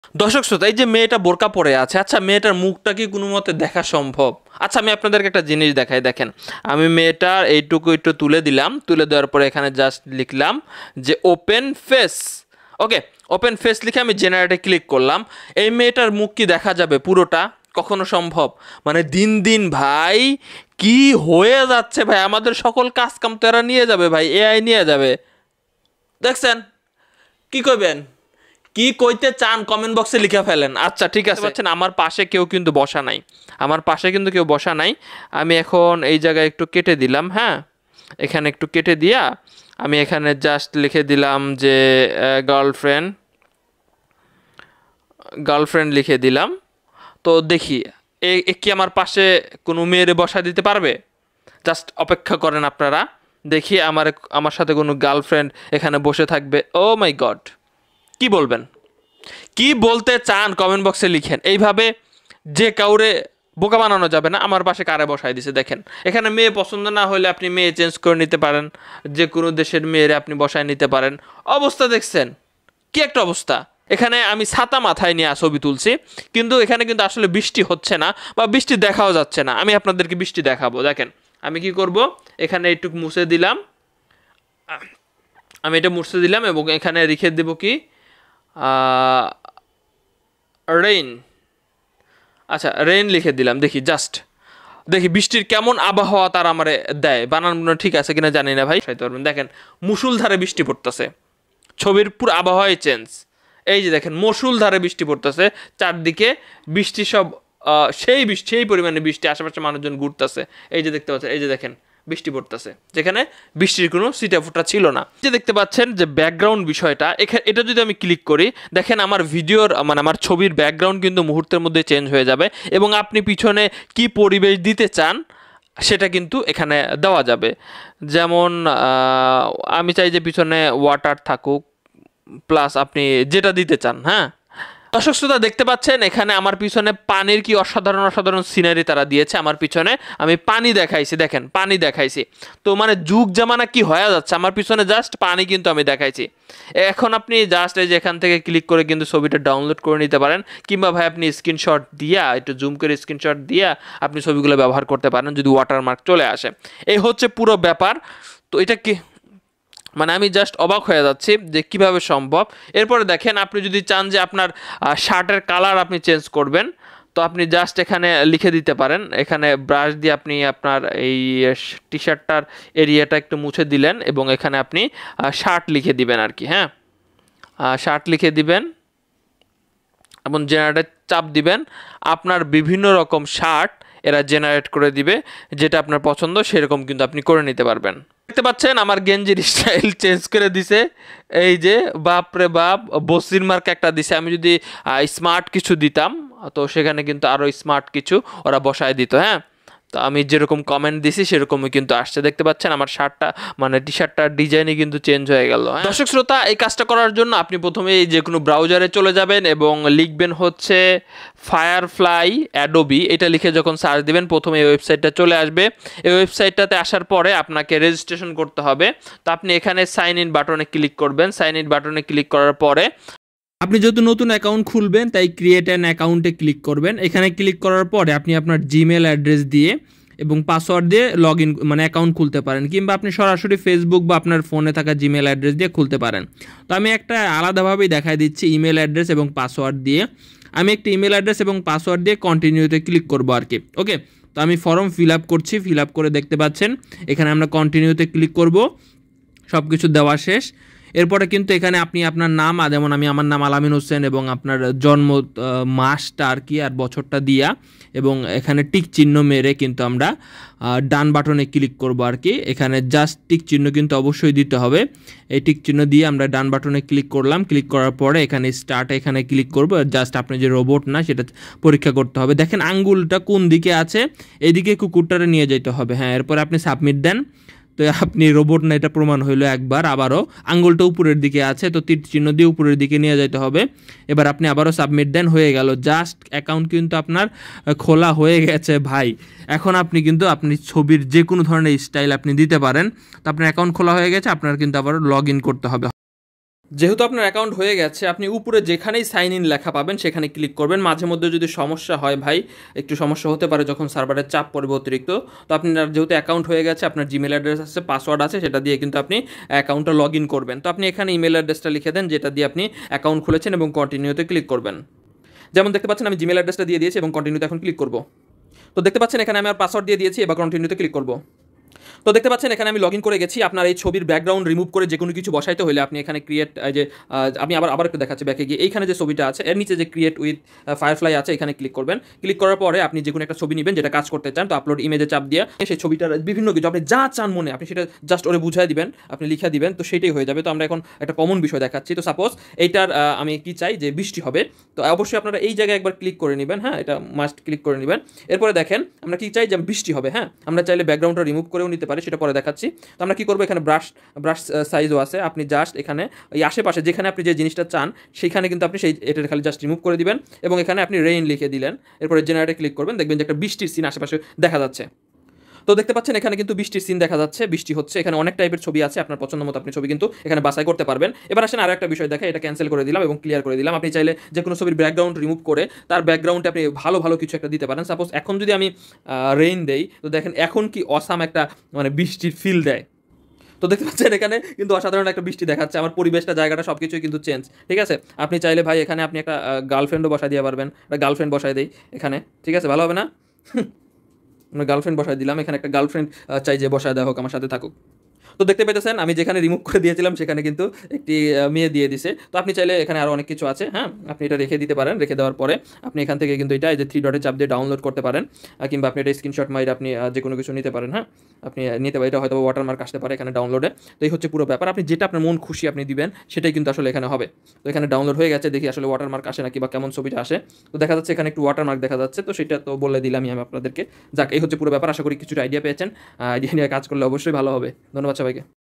দর্শক শ্রোতা, এই যে মেয়েটা বোরকা পরে আছে, আচ্ছা মেয়েটার মুখটা কি কোনো মতে দেখা সম্ভব? আচ্ছা আমি আপনাদেরকে একটা জিনিস দেখাই, দেখেন আমি মেয়েটার এইটুকু একটু তুলে দিলাম, তুলে দেওয়ার পরে এখানে জাস্ট লিখলাম যে open face. Okay, open face লিখে আমি জেনারেটে ক্লিক করলাম। এই মেয়েটার মুখ কি দেখা যাবে পুরোটা? কখনো সম্ভব? মানে দিন দিন ভাই কি হয়ে যাচ্ছে ভাই, আমাদের সকল কাজ কাম তো এরা নিয়ে যাবে ভাই, এআই নিয়ে যাবে। দেখছেন? কি করবেন, কি কইতে চান কমেন্ট বক্সে লিখে ফেলেন। আচ্ছা ঠিক আছে, পাচ্ছেন আমার পাশে কেউ কিন্তু বসা নাই, আমার পাশে কিন্তু কেউ বসা নাই। আমি এখন এই জায়গায় একটু কেটে দিলাম, হ্যাঁ এখানে একটু কেটে দিয়া আমি এখানে জাস্ট লিখে দিলাম যে গার্লফ্রেন্ড, গার্লফ্রেন্ড লিখে দিলাম। তো দেখি এ কি আমার পাশে কোনো মেয়েরে বসা দিতে পারবে? জাস্ট অপেক্ষা করেন আপনারা, দেখি আমার সাথে কোনো গার্লফ্রেন্ড এখানে বসে থাকবে। ও মাই গড, কি বলবেন, কি বলতে চান কমেন্ট বক্সে লিখেন। এইভাবে যে কাউরে বোকা বানানো যাবে না। আমার পাশে কারে বসাই দিছে দেখেন, এখানে মেয়ে পছন্দ না হলে আপনি মেয়ে চেঞ্জ করে নিতে পারেন, যে কোনো দেশের মেয়েরে আপনি বসায় নিতে পারেন। অবস্থা দেখছেন কি একটা অবস্থা। এখানে আমি ছাতা মাথায় নিয়ে ছবি তুলছি, কিন্তু এখানে কিন্তু আসলে বৃষ্টি হচ্ছে না বা বৃষ্টি দেখাও যাচ্ছে না। আমি আপনাদেরকে বৃষ্টি দেখাবো, দেখেন আমি কি করব, এখানে একটু মুছে দিলাম, আমি এটা মুছে দিলাম এবং এখানে লিখে দেব কি রেইন। আচ্ছা রেইন লিখে দিলাম, দেখি জাস্ট দেখি বৃষ্টির কেমন আবহাওয়া তার আমারে দেয়। বানানো ঠিক আছে কিনা জানি না ভাই, দেখেন মুষলধারে বৃষ্টি পড়তেছে, ছবির পুরো আবহাওয়াই চেঞ্জ। এই যে দেখেন মুষলধারে বৃষ্টি পড়তেছে, চারদিকে বৃষ্টি সব সেই পরিমাণে বৃষ্টি, আশেপাশে মানুষজন ঘুরতেছে। এই যে দেখতে পাচ্ছেন, এই যে দেখেন বৃষ্টি পড়তেছে যেখানে বৃষ্টির কোনো ছিটাফোঁটা ছিল না। যে দেখতে পাচ্ছেন যে ব্যাকগ্রাউন্ড বিষয়টা, এটা যদি আমি ক্লিক করি দেখেন আমার ভিডিওর মানে আমার ছবির ব্যাকগ্রাউন্ড কিন্তু মুহূর্তের মধ্যে চেঞ্জ হয়ে যাবে এবং আপনি পিছনে কি পরিবেশ দিতে চান সেটা কিন্তু এখানে দেওয়া যাবে। যেমন আমি চাই যে পিছনে ওয়াটার থাকুক, প্লাস আপনি যেটা দিতে চান। হ্যাঁ দর্শক শ্রোতা দেখতে পাচ্ছেন এখানে আমার পিছনে পানির কি অসাধারণ অসাধারণ সিনারি তারা দিয়েছে। আমার পিছনে আমি পানি দেখাইছি, দেখেন পানি দেখাইছি। তো মানে যুগ জামানা কি হয়ে যাচ্ছে, আমার পিছনে জাস্ট পানি কিন্তু আমি দেখাইছি। এখন আপনি জাস্ট এই যে এখান থেকে ক্লিক করে কিন্তু ছবিটা ডাউনলোড করে নিতে পারেন, কিংবা ভাই আপনি স্ক্রিনশট দিয়া একটু জুম করে স্ক্রিনশট দিয়া আপনি ছবিগুলো ব্যবহার করতে পারেন যদি ওয়াটারমার্ক চলে আসে। এই হচ্ছে পুরো ব্যাপার। তো এটা কি মানে আমি জাস্ট অবাক হয়ে যাচ্ছি যে কিভাবে সম্ভব। এরপরে দেখেন আপনি যদি চান যে আপনার শার্টের কালার আপনি চেঞ্জ করবেন, তো আপনি জাস্ট এখানে লিখে দিতে পারেন, এখানে ব্রাশ দিয়ে আপনি আপনার এই টি শার্টটার এরিয়াটা একটু মুছে দিলেন এবং এখানে আপনি শার্ট লিখে দিবেন আর কি। হ্যাঁ শার্ট লিখে দিবেন এবং জেনারেটর চাপ দিবেন, আপনার বিভিন্ন রকম শার্ট এরা জেনারেট করে দিবে, যেটা আপনার পছন্দ সেরকম কিন্তু আপনি করে নিতে পারবেন। দেখতে পাচ্ছেন আমার গেঞ্জির স্টাইল চেঞ্জ করে দিছে, এই যে বাপরে বাপ বসির মার্ক একটা দিছে। আমি যদি স্মার্ট কিছু দিতাম তো সেখানে কিন্তু আরও স্মার্ট কিছু ওরা বসায় দিত। হ্যাঁ তো আমি যেরকম কমেন্ট দিছি সেরকমই কিন্তু আসছে, দেখতে পাচ্ছেন আমার শার্টটা মানে টি শার্টটার ডিজাইনই কিন্তু চেঞ্জ হয়ে গেল। দর্শক শ্রোতা এই কাজটা করার জন্য আপনি প্রথমে যে কোনো ব্রাউজারে চলে যাবেন এবং লিখবেন হচ্ছে ফায়ারফ্লাই অ্যাডোবি, এটা লিখে যখন সার্চ দিবেন প্রথমে এই ওয়েবসাইটটা চলে আসবে। এই ওয়েবসাইটটাতে আসার পরে আপনাকে রেজিস্ট্রেশন করতে হবে। তো আপনি এখানে সাইন ইন বাটনে ক্লিক করবেন, সাইন ইন বাটনে ক্লিক করার পরে আপনি যেহেতু নতুন অ্যাকাউন্ট খুলবেন তাই ক্রিয়েট অ্যান অ্যাকাউন্টে ক্লিক করবেন। এখানে ক্লিক করার পরে আপনি আপনার জিমেল অ্যাড্রেস দিয়ে এবং পাসওয়ার্ড দিয়ে লগ ইন মানে অ্যাকাউন্ট খুলতে পারেন, কিংবা আপনি সরাসরি ফেসবুক বা আপনার ফোনে থাকা জিমেল অ্যাড্রেস দিয়ে খুলতে পারেন। তো আমি একটা আলাদাভাবেই দেখাই দিচ্ছি ইমেল অ্যাড্রেস এবং পাসওয়ার্ড দিয়ে। আমি একটা ইমেল অ্যাড্রেস এবং পাসওয়ার্ড দিয়ে কন্টিনিউতে ক্লিক করবো আর কি। ওকে, তো আমি ফর্ম ফিল আপ করছি, ফিল আপ করে দেখতে পাচ্ছেন এখানে আমরা কন্টিনিউতে ক্লিক করব। সব কিছু দেওয়া শেষ। এরপরে কিন্তু এখানে আপনি আপনার নাম, যেমন আমি আমার নাম আলামিন হোসেন এবং আপনার জন্ম মাসটা আর কি আর বছরটা দিয়া এবং এখানে টিক চিহ্ন মেরে কিন্তু আমরা ডান বাটনে ক্লিক করব আর কি। এখানে জাস্ট টিক চিহ্ন কিন্তু অবশ্যই দিতে হবে। এই টিক চিহ্ন দিয়ে আমরা ডান বাটনে ক্লিক করলাম, ক্লিক করার পরে এখানে স্টার্ট এখানে ক্লিক করব। জাস্ট আপনি যে রোবট না সেটা পরীক্ষা করতে হবে। দেখেন আঙ্গুলটা কোন দিকে আছে, এইদিকে কুকুরটারে নিয়ে যেতে হবে। হ্যাঁ এরপরে আপনি সাবমিট দেন, তো আপনি রোবট না এটা প্রমাণ হইলো একবার। আবারও আঙ্গুলটা উপরের দিকে আছে, তো তীর চিহ্ন দিয়ে উপরের দিকে নিয়ে যেতে হবে। এবার আপনি আবারও সাবমিট দেন, হয়ে গেল। জাস্ট অ্যাকাউন্ট কিন্তু আপনার খোলা হয়ে গেছে ভাই। এখন আপনি কিন্তু আপনি ছবির যে কোনো ধরনের স্টাইল আপনি দিতে পারেন। তো আপনার অ্যাকাউন্ট খোলা হয়ে গেছে, আপনার কিন্তু আবারও লগ ইন করতে হবে। যেহেতু আপনার অ্যাকাউন্ট হয়ে গেছে, আপনি উপরে যেখানেই সাইন ইন লেখা পাবেন সেখানে ক্লিক করবেন। মাঝে মধ্যে যদি সমস্যা হয় ভাই, একটু সমস্যা হতে পারে যখন সার্ভারের চাপ পড়বে অতিরিক্ত, তো আপনার যেহেতু অ্যাকাউন্ট হয়ে গেছে, আপনার জিমেল অ্যাড্রেস আছে, পাসওয়ার্ড আছে, সেটা দিয়ে কিন্তু আপনি অ্যাকাউন্টটা লগ ইন করবেন। তো আপনি এখানে ইমেল অ্যাড্রেসটা লিখে দেন যেটা দিয়ে আপনি অ্যাকাউন্ট খুলেছেন এবং কন্টিনিউতে ক্লিক করবেন। যেমন দেখতে পাচ্ছেন আমি জিমেল অ্যাড্রেসটা দিয়ে দিয়েছি এবং কন্টিনিউতে এখন ক্লিক করব। তো দেখতে পাচ্ছেন এখানে আমি আমার পাসওয়ার্ড দিয়ে দিয়েছি, এবার কন্টিনিউতে ক্লিক করব। তো দেখতে পাচ্ছেন এখানে আমি লগ ইন করে গেছি। আপনার এই ছবির ব্যাকগ্রাউন্ড রিমুভ করে যে কোনো কিছু বসাইতে হলে আপনি এখানে ক্রিয়েট, যে আমি আবার একটু দেখাচ্ছি ব্যাকে গিয়ে, এইখানে যে ছবিটা আছে এর নিচে যে ক্রিয়েট উইথ ফায়ারফ্লাই আছে এখানে ক্লিক করবেন। ক্লিক করার পরে আপনি যে কোনো একটা ছবি নেবেন যেটা কাজ করতে চান, তো আপলোড ইমেজে চাপ দিয়ে সেই ছবিটার বিভিন্ন কিছু আপনি যা চান মনে আপনি সেটা জাস্ট ওরে বুঝাই দিবেন, আপনি লিখে দিবেন, তো সেটাই হয়ে যাবে। তো আমরা এখন একটা কমন বিষয় দেখাচ্ছি। তো সাপোজ এইটার আমি কি চাই যে বৃষ্টি হবে, তো অবশ্যই আপনারা এই জায়গায় একবার ক্লিক করে নেবেন, হ্যাঁ এটা মাস্ট ক্লিক করে নেবেন। এরপরে দেখেন আমরা কি চাই যে বৃষ্টি হবে, হ্যাঁ আমরা চাইলে ব্যাকগ্রাউন্ডটা রিমুভ করেও নিতে পারি, সেটা পরে দেখাচ্ছি। তো আমরা কী করবো, এখানে ব্রাশ সাইজও আছে, আপনি জাস্ট এখানে এই আশেপাশে যেখানে আপনি যে জিনিসটা চান সেইখানে কিন্তু আপনি এটা খালি জাস্ট রিমুভ করে দিবেন এবং এখানে আপনি রেইন লিখে দিলেন। এরপরে জেনারেটে ক্লিক করবেন, দেখবেন যে একটা বৃষ্টির সিন আশেপাশে দেখা যাচ্ছে। তো দেখতে পাচ্ছেন এখানে কিন্তু বৃষ্টির সিন দেখা যাচ্ছে, বৃষ্টি হচ্ছে। এখানে অনেক টাইপের ছবি আছে, আপনার পছন্দ মতো আপনি ছবি কিন্তু এখানে বাছাই করতে পারবেন। এবার আসেন আরো একটা বিষয় দেখে, এটা ক্যান্সেল করে দিলাম এবং ক্লিয়ার করে দিলাম। আপনি চাইলে যে কোনো ছবির ব্যাকগ্রাউন্ড রিমুভ করে তার ব্যাকগ্রাউন্ডে আপনি ভালো ভালো কিছু একটা দিতে পারেন। সাপোজ এখন যদি আমি রেইন দেই, তো দেখেন এখন কি অসাম একটা মানে বৃষ্টির ফিল দেয়। তো দেখতে পাচ্ছেন এখানে কিন্তু অসাধারণ একটা বৃষ্টি দেখাচ্ছে, আমার পরিবেশটা জায়গাটা সব কিছুই কিন্তু চেঞ্জ। ঠিক আছে, আপনি চাইলে ভাই এখানে আপনি একটা গার্লফ্রেন্ডও বসাই দিয়ে পারবেন, একটা গার্লফ্রেন্ড বসাই দেই এখানে, ঠিক আছে ভালো হবে না? আমরা গার্লফ্রেন্ড বসাই দিলাম, এখানে একটা গার্লফ্রেন্ড চাই যে বসায় দেওয়া হোক, আমার সাথে থাকুক। তো দেখতে পেতেছেন আমি যেখানে রিমুভ করে দিয়েছিলাম সেখানে কিন্তু একটি মেয়ে দিয়ে দিছে। তো আপনি চাইলে এখানে আরও অনেক কিছু আছে, হ্যাঁ আপনি এটা রেখে দিতে পারেন। রেখে দেওয়ার পরে আপনি এখান থেকে কিন্তু এটা এই যে 3 ডটে চাপ দিয়ে ডাউনলোড করতে পারেন, কিংবা আপনি এটা স্ক্রিনশট মাইরে আপনি যে কোনো কিছু নিতে পারেন, হ্যাঁ আপনি নিতে পারেন। এটা হয়তো ওয়াটারমার্ক আসতে পারে এখানে ডাউনলোডে। তো এই হচ্ছে পুরো ব্যাপার, আপনি যেটা আপনার মন খুশি আপনি দিবেন সেটাই কিন্তু আসলে এখানে হবে। তো এখানে ডাউনলোড হয়ে গেছে, দেখি আসলে ওয়াটারমার্ক আসে নাকি বা কেমন ছবিটা আসে। তো দেখা যাচ্ছে এখানে একটু ওয়াটারমার্ক দেখা যাচ্ছে, তো সেটা তো বলে দিলামই আমি আপনাদেরকে। যাক, এই হচ্ছে পুরো ব্যাপার। আশা করি কিছুটা আইডিয়া পেয়েছেন, আইডিয়া নিয়ে কাজ করলে অবশ্যই ভালো হবে। ধন্যবাদ সবাইকে।